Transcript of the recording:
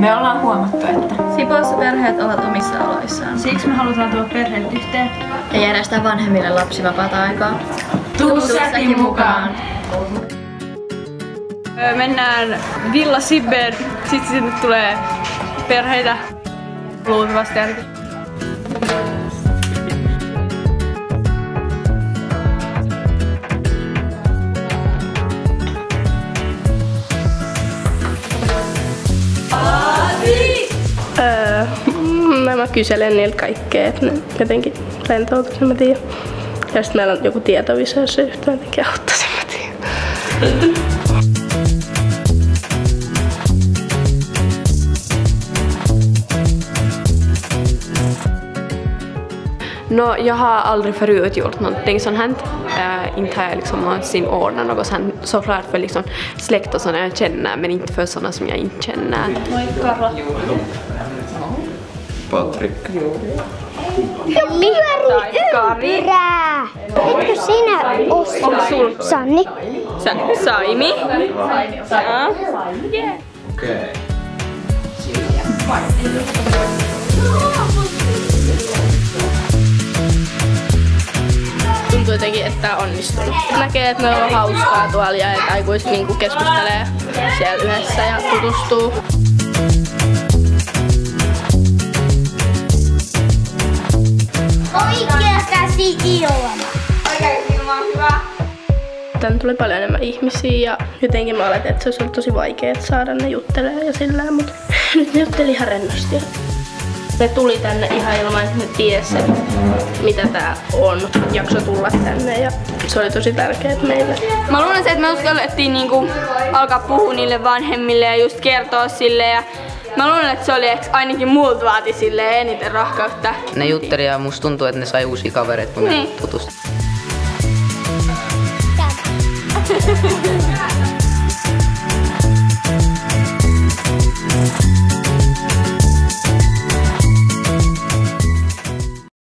Me ollaan huomattu, että Sipoossa perheet ovat omissa oloissaan. siksi me halutaan tuoda perheet yhteen Ja järjestää vanhemmille lapsivapaata aikaa. Tuu säkin mukaan! Mennään Villa Sibber, sit sinne tulee perheitä luultavasti ainakin. Mä kyselen niiltä kaikkea, että ne jotenkin rentoutuisi, en mä tiedä. Ja sit meillä on joku tietovisio, jos se yhtään jotenkin auttaisi, en mä tiedä. No, jag har aldrig förut gjort någonting sånt här. Inte har jag liksom någonsin ordnat något sånt. Såklart för liksom släkt och sådana jag känner, men inte för sådana som jag inte känner. Patrik. Ympyrää! Etkö sinä ole Sanni? Saimi. Okei. Tuntuu jotenkin, että on onnistunut. Näkee, että meillä on hauskaa tuolla ja että aikuiset niinku keskustelee siellä yhdessä ja tutustuu. Oikea käsi ilma. Tänne tuli paljon enemmän ihmisiä ja jotenkin mä oletin, että se olisi ollut tosi vaikea saada ne juttelemaan ja sillä, mutta nyt ne jutteli ihan rennosti. Ne tuli tänne ihan ilman, että ne tiesi, mitä tää on. Jakso tulla tänne ja se oli tosi tärkeää meille. Mä luulen, että me uskallettiin niinku alkaa puhua niille vanhemmille ja just kertoa sille. Ja mä luulen, että se oli ainakin multa vaati sille eniten rohkautta. Ne jutteli ja musta tuntuu, että ne sai uusia kavereita, kun ne tutustui.